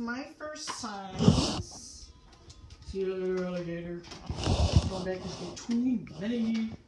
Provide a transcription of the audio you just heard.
my first size. See you later, alligator. Come back and get too many.